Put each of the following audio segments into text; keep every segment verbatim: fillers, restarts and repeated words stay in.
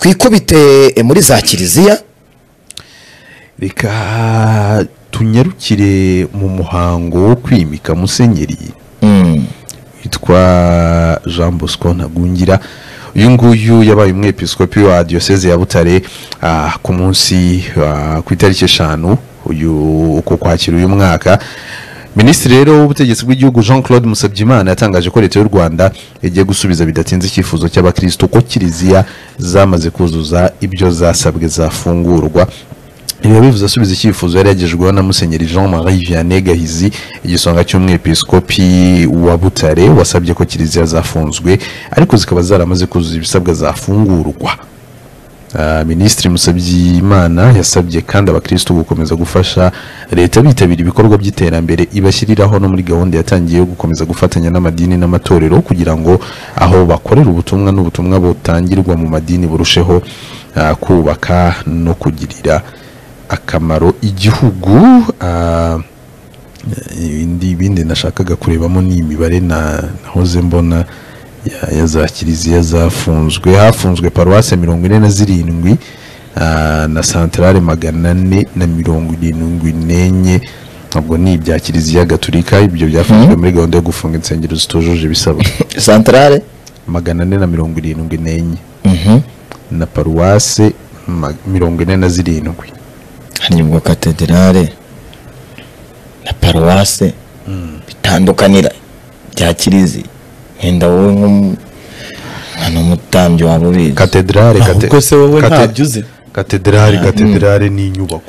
twikubite muri za Kiriziya. Reka tunyarukire mu muhango wo kwimika musenyeri witwa Jean Bosco Ntagungira. Uyu nguyu yabaye umwepiskopi wa diocese ya Butare ku munsi ku itariki eshanu uyu uko kwakira uyu mwaka. Minisitiri rero w'ubutegetsi bw'igihugu Jean Claude Musabyimana yatangaje ko leta y'u Rwanda yagiye gusubiza bidatinze icyifuzo cy'abakristo ko Kiriziya zamaze kuzuza ibyo zasabwe zafungurwa. Ibi bivuze asubiza icyifuzo yari yagejejweho na Musenyeri Jean Marie Vianney Gahizi, igisonga cy'umwepiskopi wa Butare, wasabye ko Kiriziya zafunzwe ariko zikaba zaramaze kuzuza ibisabwa zafungurwa. Uh, Minisitiri Musabyimana yasabye kandi abakristo gukomeza gufasha leta bitabira ibikorwa by'iterambere ibashyiriraho no muri gahunda yatangiye yo gukomeza gufatanya n'amadini n'amatorero kugira ngo aho bakorera ubutumwa n'ubutumwa butangirwa mu madini burusheho uh, kubaka no kugirira akamaro igihugu. uh, indi bindi nashakaga kurebamo ni imibare na nahoze mbona ya, ya za Kiriziya zafunzwe. Hafunzwe paruwase mirongo ine na zirindwi uh, na santrale magana ane na mirongo irindwi n'enye. Ntabwo ni ibya Kiriziya Gatolika, ibyo byafunzwe mm-hmm. muri gahunda yo gufunga insengero zitujuje ibisabwa. Santrale magana ane na mirongo irindwi n'enye mhm na paruwase mirongo ine na zirindwi. Hanyuma katedrale na paruwase mm. bitandukanira bya Kiriziya. Henda wowe nk'umwana mutambyo wabo bize katedrale kate ko se wowe ntabyuze katedrale katedrale ni inyubako.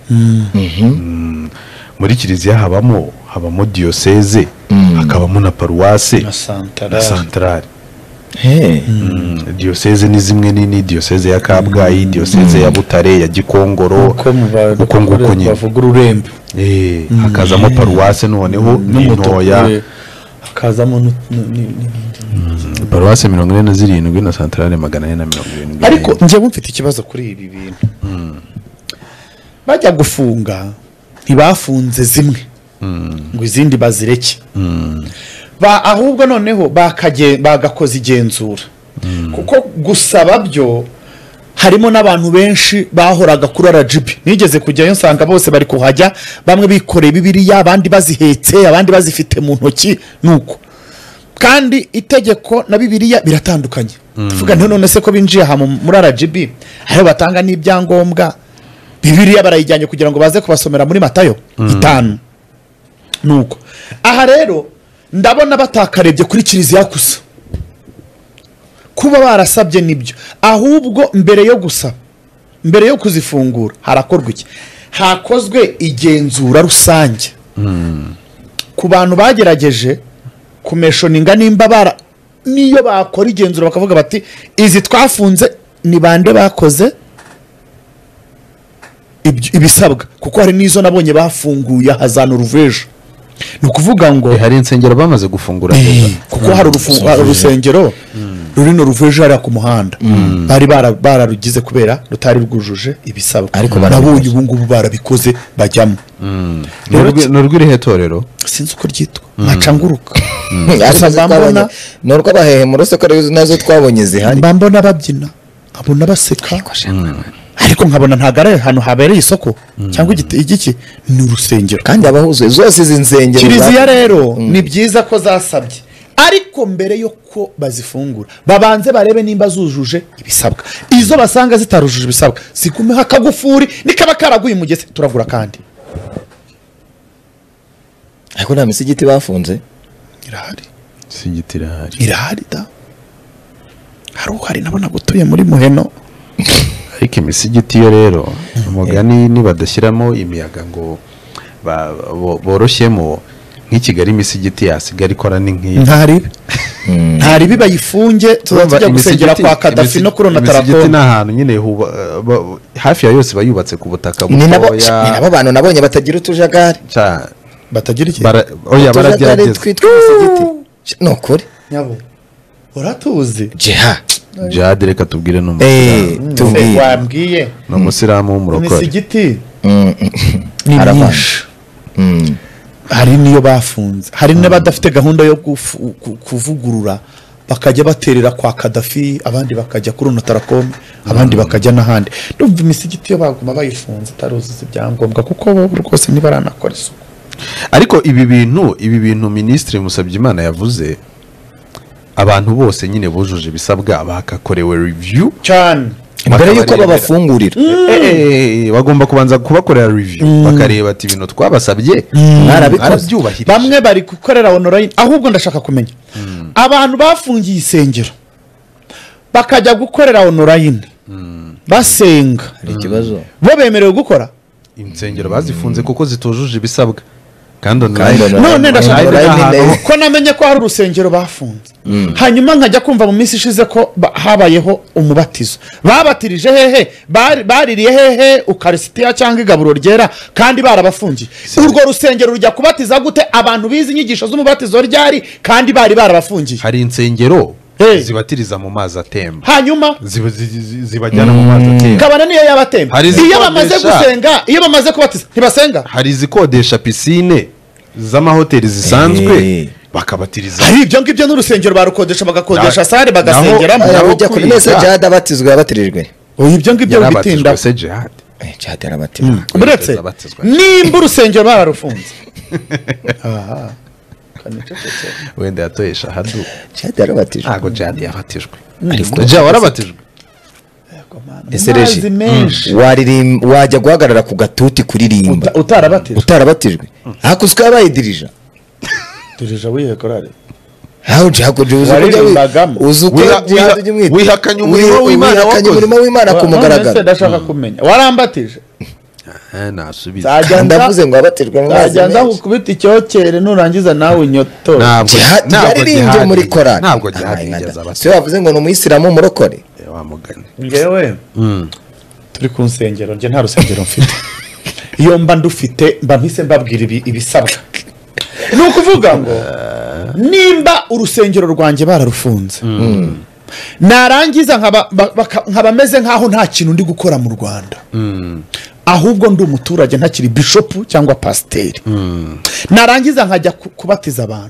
mhm muri Kiriziya habamo habamo diocese hakabamo na paruwase na santrale. He diocese ni zimwe nini, diocese ya Kabgayi, diocese ya Butare, ya Gikongoro, uko nguko nyine bavuga ururembo. Eh hakazamo paruwase noneho n'intoya, hakazamo paruwase mirongo ine na zirindwi na santrale magana ane na mirongo irindwi. Ariko nje mfite ikibazo kuri ibi bintu. Bajya gufunga ntibafunze zimwe ngo izindi bazireke, ba ahubwo noneho bakaje bagakoza igenzura kuko gusaba byo harimo n'abantu benshi bahoraga kuri R G B. Nigeze kujyayo nsanga bose bari kuhajya, bamwe bikoreye Bibiliya, abandi bazihetse, abandi bazifite mu ntoki nuko. Kandi itegeko na Bibiliya biratandukanye. Tuvuga nti none se ko binjiye ha muri R G B aho batanga n'ibyangombwa, Bibiliya barayijyanye kugira ngo baze kubasomera muri Matayo itanu nuko. Aha rero ndabona batakarebye kuri Kiriziya gusa kuba barasabye nibyo, ahubwo mbere yo gusa mbere yo kuzifungura harakorwa iki? Hakozwe igenzura rusange ku bantu bagerageje kumeshoninga nimba bara niyo bakora igenzura bakavuga bati izi twafunze ni bande bakoze ibisabwa, kuko hari nizo nabonye bafunguye hazana uruvejo. Nukuvuga ngo hari insengero bamaze gufungura neza kuko hari urusengero rurino ruveje ari ku muhanda bari bararugize kubera rutari rwujuje ibisabwa, ariko barabonye ubu ngubu barabikoze bajyamo. Norwiri hetorero sinzi uko ryitwa macanguruka asazambona norwa bahehe mu ruseko nazo twabonye zihari, mbambona babyina abona baseka ariko nkabona ntagara hano habereye isoko cyangwa igiki ni urusengero kandi abahuzuye zose izi nsengero. Kiriziya rero ni byiza ko zasabye, ariko mbere yo ko bazifungura babanze barebe nimba zujuje ibisabwa. Izo basanga zitarujuje ibisabwa sikume hakagufuri nikaba karaguye umugese turavura. Kandi ariko nta misigiti bafunze irahari, misigiti irahari irahari da hari uhari nabona gutuye muri Muheno. Ariko imisigiti yo rero umugani ni badashyiramo imiyaga ngo boroshyemo nk'Ikigali imisigiti yasigara ikora ni nk'iyi ntari ntari bibayifunge tuzajya gusengera kwa Kadafi no kurona Tarakono. Imisigiti n'ahantu nyine hafi ya yose bayubatse ku butaka butoya. Ni nabo bantu nabonye batagira utujagari batagira iki oya baragerageza twitwa imisigiti nokuri nyabo uratuzi jeha Jade reka tubwire no eh tubwire wambwiye no musiramu w'umurokore imisigiti ni myinshi hari niyo bafunze, hari n'abadafite gahunda yo kuvugurura bakajya baterera kwa Kadafi abandi bakajya kuri Notarakome abandi bakajya n'ahandi ndumva imisigiti yo baguma bayifunze taruzuza ibyangombwa kuko bo rwose nibaranakora isuku. Ariko ibi bintu ibi bintu Ministre Musabyimana yavuze abantu bose nyine bujuje bisabwa bakakorewe review cyane mbere yuko babafungurira eh bagomba kubanza kubakorera review bakareba ati ibintu twabasabye mwarabyubahirije. Bamwe bari gukorera online ahubwo ndashaka kumenya abantu bafungiye isengero bakajya gukorera online basenga hari ikibazo bo bemerewe gukora insengero bazifunze kuko zitujuje ibisabwa kandi none ndashaka ko namenye ko hari urusengero bafunze hanyuma nkajya kumva mu minsi ishize ko habayeho umubatizo babatirije hehe baririye hehe ukarisitiya cyangwa igaburo ryera kandi barabafungiye urwo rusengero rujya kubatiza gute abantu bize inyigisho z'umubatizo ryari kandi bari barabafungiye. Hari insengero zibatiriza mu mazi atemba hanyuma zibajyana mu mazi atemba kabana niyo yabatemba iyo bamaze gusenga iyo bamaze kubatiza ntibasenga. Hari zikodesha piscine z'amahoteli zisanzwe bakabatiriza. Hari ibyo ngibyo n'urusengero barukodesha bagakodesha sare bagasengeramo ujya kuri mese jihad abatizwa yabatirijwe ibyo ngibyo bitinda se jihad jihad yarabatizwa uretse nimba urusengero bararufunze aha wenda yatoye shahadu jihad yarabatijwe ntago jihad yabatijwe ariko jihad warabatijwe esereje waririm wajya guhagarara ku gatuti kuririmba utarabatijwe utarabatijwe hakuzwe yabayidirija dirija wihe korale hawo jihakuje uzuko jihad umwita wihakanye umurimo w'Imana wihakanye umurimo w'Imana ku mugaragaro. Ndashaka kumenya warambatije eh nasubiza ndavuze ngo abatijwe mu mazi ajya gukubita icyokere nurangiza nawe inyoto ntabwo yaririmbye muri korali ntabwo jihad igeze abase se bavuze ngo no muyisilamu murokore wamugane ngewe turi ku nsengero nge nta rusengero mfite iyo mba ndufite mba mpise mbabwira ibisabwa ni ukuvuga ngo nimba urusengero rwanjye bararufunze narangiza nkaba meze nk'aho nta kintu ndi gukora mu Rwanda ahubwo ndi umuturage ntakiri bishopu cyangwa pasiteri narangiza nkajya kubatiza abantu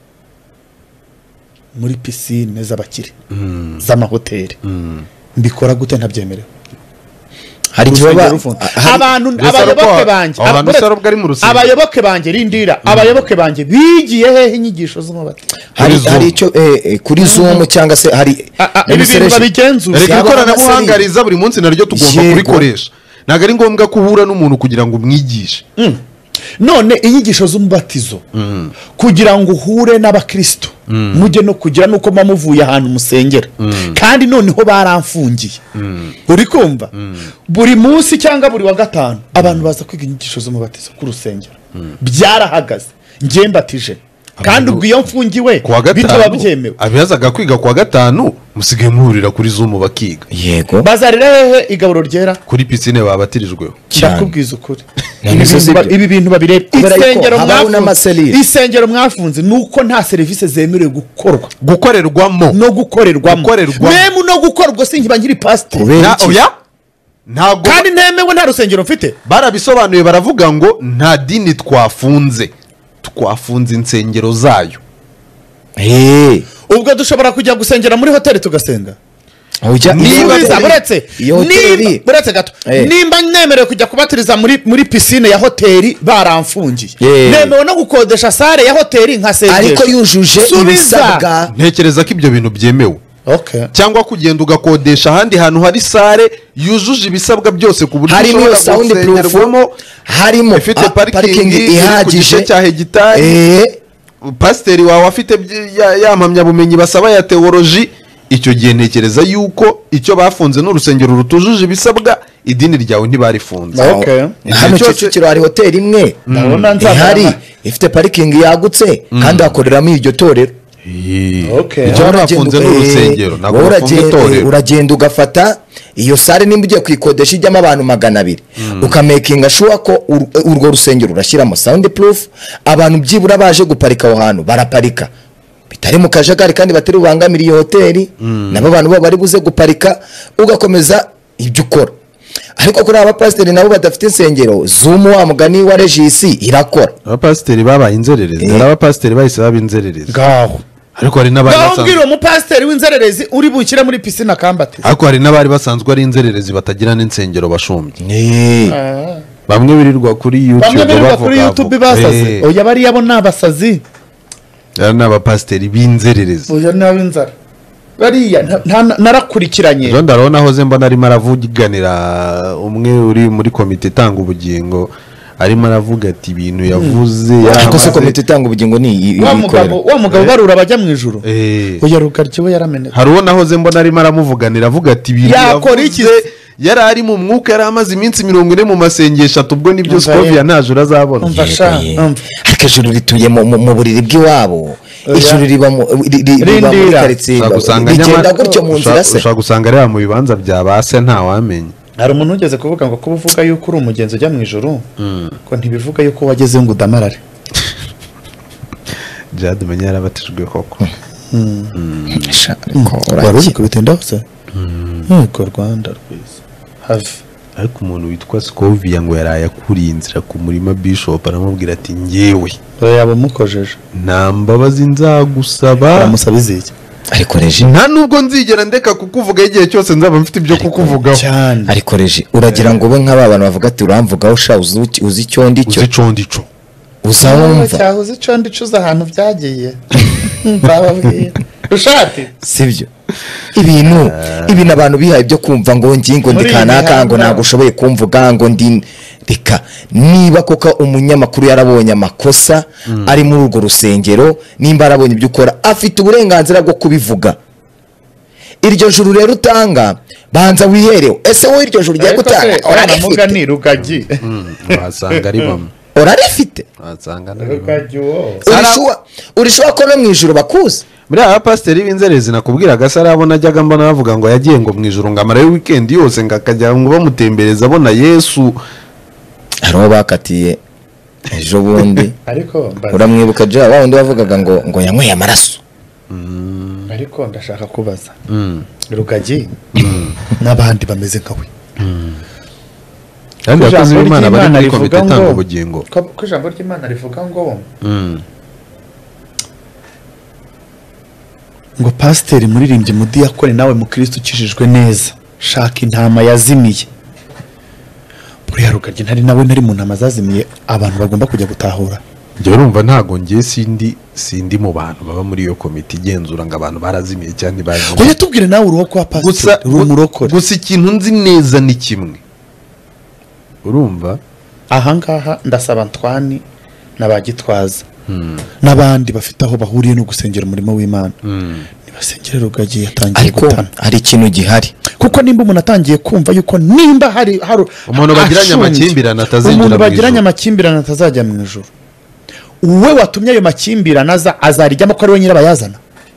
muri pisine z'abakire z'amahoteli mbikora gute ntabyemerewe. Hari kiba abantu abayoboke banje abayoboke banje rindira abayoboke banje bigiye hehe inyigisho z'umubati hari hari icyo kuri Zoom cyangwa se hari ibintu babigenzura reka ikoranabuhanga riza buri munsi naryo tugomba kurikoresha ntago ari ngombwa kuhura n'umuntu kugira ngo umwigishe. None inyigisho z'umubatizo kugira ngo uhure n'abakristo mujye no kugira nuko mamuvuye ahantu musengera kandi noneho baramfungiye uri kumva buri munsi cyangwa buri wa gatanu abantu baza kwiga inyigisho z'umubatizo ku rusengero byarahagaze ngiye mbatije kandi ubwo iyo mfungiwe bitaba byemewe abihazaga kwiga kwa gatanu musigaye muhurira kuri Zoom bakiga yego bazarira hehe igaburo ryera kuri piscine babatirijweho cyakubwiza ukuri ibi bintu babireba isengero mwafunze isengero mwafunze nuko nta serivisi zemerewe gukorwa gukorerwamo no gukorerwamo memu no gukorwa sinkiba nkiri pastor oya ntago kandi ntemewe nta rusengero mfite barabisobanuye baravuga ngo nta dini twafunze twafunze insengero zayo. Eh ubwo dushobora kujya gusengera muri hoteli tugasenga niba buretse buretse gato nimba nemerewe kujya kubatiriza muri muri piscine ya hoteli baramfungiye nemewe no gukodesha sare ya hoteli nkasengesha ariko yujuje ibisabwa ntekereza ko ibyo bintu byemewe. Okay. Cyangwa kugenda ugakodesha ahandi hantu hari sare yujuje ibisabwa byose ku buryo harimo sound proof harimo ifite parking ihagije cya hegitari eh pasiteri wawe afite yampamya bumenyi basaba ya theology icyo gihe ntekereza yuko icyo bafunze n'urusengero rutujuje ibisabwa idini ryawe ntibarifunze. Okay. Hano Kicukiro hari hoteli imwe ihari ifite parking yagutse kandi akoreramo iryo torero. Okay. Icyo bafunze n'urusengero nako bafunze torero uragenda ugafata iyo sare nimba ugiye kwikodesha ijyamo abantu magana abiri ukamakinga sure ko urwo rusengero urashyiramo sound proof abantu byibura baje guparika aho hantu baraparika bitari mu kajagari kandi batari bubangamira iyo hoteli nabo abantu babo bari buze guparika ugakomeza ibyo ukora. Ariko kuri aba pasiteri nabo badafite insengero Zoom wa mugani wa regisi irakora. Aba pasiteri babaye inzererezi n'aba pasiteri bahise baba inzererezi ngaho ariko hari n'abari basanzwe ngambwira umupasiteri w'inzererezi uri bukire muri piscine akambatiza ariko hari n'abari basanzwe ari inzererezi batagira n'insengero bashumbye ni bamwe birirwa kuri YouTube bamwe birirwa kuri YouTube basaze eh, oya bari yabo nabasazi ari n'abapasiteri b'inzererezi oya nabinzara bariya nta- nta- narakurikiranye Jean Darona hoze mbona arimo aravuganira umwe uri muri komite itanga ubugingo arimo aravuga ati ibintu yavuze ariko se yaramaze- komite itanga ubugingo ni i- wa ikorera mugabo wa mugabo barura bajya mu ijuru Eh, oya rugaryiwe yaramenetse hari uwo nahoze mbona arimo aramuvuganira avuga ati ibintu Yakora iki? yavuze yari ari mu mwuka yari amaze iminsi mirongo ine mu masengesho ati ubwo nibyo Umva Scovia ye. nta juru azabona Umva sha Ye. umva ariko ijuru rituye mu- mu mu buriri bw'iwabo Oya. ijuru riba mu- ri- ri- riba muri Rindira. karitsiye ushobora gusanga rigenda nyamara- gutyo mu nzira ushobora- se ushobora gusanga areba mu bibanza bya ba se ntawamenya hari umuntu ugeze kuvuga ngo kuba uvuga yuko uri umugenzi ujya mu ijuru ko ntibivuga yuko wagezeyo ngo udamarare Jade menya yarabatijwe koko Sha, ariko wari uraki- uzi kubitindaho se yego rwanda rwiza have ariko umuntu witwa Scovia ngo yaraye akuriye inzira ku murima Bishop aramubwira ati ngewe yaba umukojeje nta mbabazi nzagusaba aramusaba iziki ariko reji nta nubwo nzigera ndeka kukuvuga igihe cyose nzaba mfite ibyo kukuvugaho cyane ariko reji uragira ngo ube nk'aba bantu bavuga ati uramvugaho sha uzi uki- uzi icyo ndi cyo uzi condico uzawumva cyahoze icyo ndicuza ahantu byagiye mbababwira rushati sibyo ibintu ibintu abantu bihaye byo kumva ngo ngingo Muri ndikanaka iyi ngo mihanda. ntabwo ushoboye kumvuga ngo ndi reka niba koko umunyamakuru yarabonye amakosa ari muri urwo rusengero nimba arabonye ibyo ukora afite uburenganzira bwo kubivuga iryo juru rero utanga banza wiherewe ese wowe iryo juru ugiye gutanga uramuga urarifite ni rugagi wasanga ari bamwe urarifite wasanga ari bamwe rugagi wo Urishuwa- urishuwa ko no mu ijuru bakuzi muri aba pasiteri b'inzerezi nakubwiraga se arabona ajyaga mbona bavuga ngo yagiye ngo mu ijuru ngo amarayo weekend yose ngo akajya ngo bamutembereza abona Yesu hari uwo bakatiye ejo bundi ariko mbaza- uramwibuka ja wa wundi wavugaga ngo ngo yanyweye amaraso ariko ndashaka kubaza rugagi n'abandi bameze nkawe kandi Ko abakozi ijambo b'Imana bari ry'Imana muri komite rivuga itanga ngo- ubugingo ko ko ijambo ry'Imana rivuga ngo Mm. ngo pasiteri muririmbyi mudiyakoni nawe mukristo ukijijwe neza shaka intama yazimiye buriya rugagi ntari nawe ntari mu ntama zazimiye abantu bagomba kujya gutahura njyewe urumva ntago ngiye sindi sindi mu bantu baba muri iyo komite igenzura ngo abantu barazimiye cyangwa ntibazimiye oya tubwire nawe uruho kwa gusa pasiteri uri umurokore gusa ikintu nzi neza ni kimwe urumva ahangaha ndasaba Ntwani na ba Gitwaza n'abandi bafite aho bahuriye no gusengera umurimo w'Imana nibasengere rugagi yatangiye ariko gutana hari ikintu gihari kuko nimba umuntu atangiye kumva yuko nimba hari hari Umuntu bagiranye ashonje, amakimbirane atazinjira umuntu mu bagiranye ijuru. amakimbirane atazajya mu ijuru uwe watumye ayo makimbirane aza azarijyamo ko ari we nyirabayazana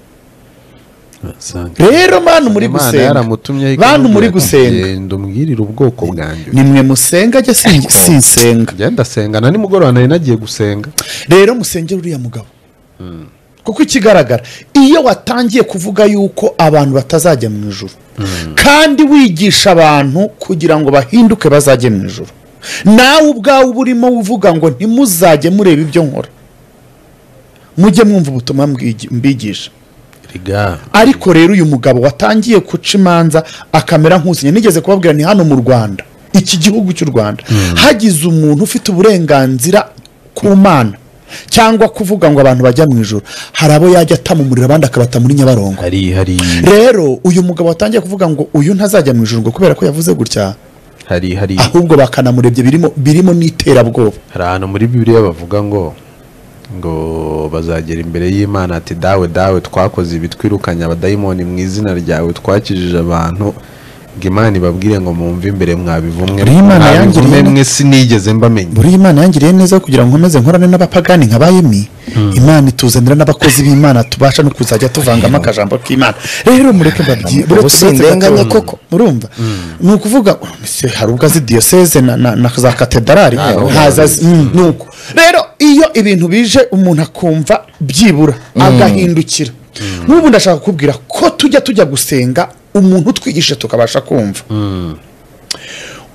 rero bantu muri gusenga bantu muri gusenga genda umbwirire ubwoko bwanjye nimwe musenga ajya Ariko- sinsenga genda senga na nimugoroba nari nagiye gusenga rero musengere uriya mugabo kuko ikigaragara iyo watangiye kuvuga yuko abantu batazajya mu ijuru kandi wigisha abantu kugira ngo bahinduke bazajye mu ijuru nawe ubwawe uba urimo uvuga ngo ntimuzajye mureba ibyo nkora mujye mwumva ubutumwa mbwigi- mbigisha riga ariko rero uyu mugabo watangiye guca imanza akamera nk'usinya nigeze kubabwira ni hano mu Rwanda iki gihugu cy'u Rwanda hagize umuntu ufite uburenganzira ku mana cyangwa kuvuga ngo abantu bajya mu ijoro hari abo yajya atamumurira abandi akabata muri Nyabarongo hari hari rero uyu mugabo watangiye kuvuga ngo uyu ntazajya mu ijoro ngo kubera ko yavuze gutya hari hari ahubwo bakanamurebye birimo birimo n'iterabwoba hari ahantu muri bibiliya bavuga ngo ngo bazagera imbere y'Imana ati dawe dawe twakoze ibi twirukanye abadayimoni mu izina ryawe twakijije abantu ngo Imana ibabwire ngo mumve imbere mwabivumwe Buriya Imana mwabivumwe yangiriye- mwe sinigeze mbamenya buriya Imana yangiriye neza kugira ngo nkomeze nkorane n'abapagani nka bayemi Imana ituzanira n'abakozi b'Imana tubasha no kuzajya tuvangamo akajambo k'Imana rero mureke babyi Ubu sindenganye koko. urumva ni ukuvuga se hari ubwo azi diyoseze na, na, na za katedrali haza azi- mm, nuko rero iyo ibintu bije umuntu akumva byibura agahindukira n'ubu ndashaka kukubwira ko tujya tujya gusenga umuntu utwigisha tukabasha kumva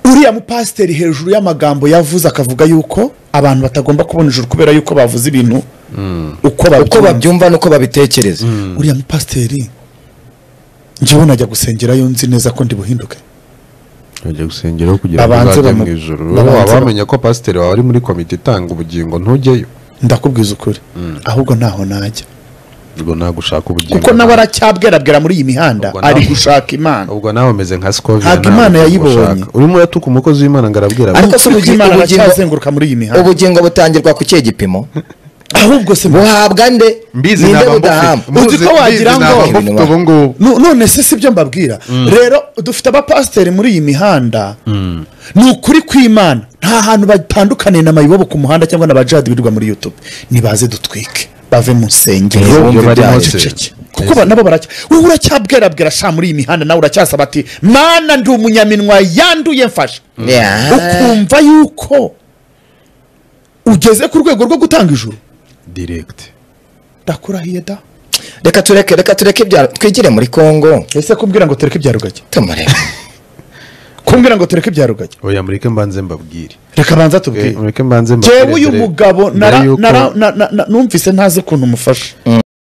uriya mupasiteri hejuru y'amagambo yavuze akavuga yuko abantu batagomba kubona ijuru kubera yuko bavuze ibintu uko babyumva nuko babitekereza. uriya mupasiteri njyewe najya gusengerayo nzi neza ko ndi buhinduke. Bajya gusengeraho kugira ngo bazajye mu ijuru. Bamenya ko pasiteri wawe ari muri komite itanga ubugingo ntujyeyo. Ndakubwiza ukuri ahubwo naho najya. Ubwo nta gushaka ubugingo. Kuko nawe aracyabwerabwera muri iyi mihanda ari gushaka Imana. Ubwo nawe umeze nka Scovia. Ntabwo Imana yayibonye. Urimo uratuka umukozi w'Imana ngarabwira. Ariko se ubugingo aracyazenguruka muri iyi mihanda. Ubugingo butangirwa ku kihe gipimo? Ahubwo se buhabwa nde? Mbizi n'abamufite. Uzi ko wagira ngo none se sibyo mbabwira. Rero dufite abapasiteri muri iyi mihanda. Ni ukuri kw'Imana nta hantu batandukaniye na mayibobo ku muhanda cyangwa n'abajadi birirwa muri YouTube. Nibaze dutwike bave mu nsengero kuko nabo baracya wowe uracyabwerabwera sha muri iyi mihanda nawe uracyasaba ati Mana ndi umunyaminwa yanduye mfasha. Ukumva yuko ugeze ku rwego rwo gutanga ijuru direct. Ndakurahiye da. Reka tureke reka tureke ibya twigire muri Kongo. Ese kumbwira ngo tureke ibya rugagi. Tumare. Kumbwira ngo tureke ibya rugagi. Oya mureke mbanze mbabwire. Reka banza tubwire. Mureke mbanze mbabwire. Jewe uyu mugabo nara numvise ntaze kuntu umufasha.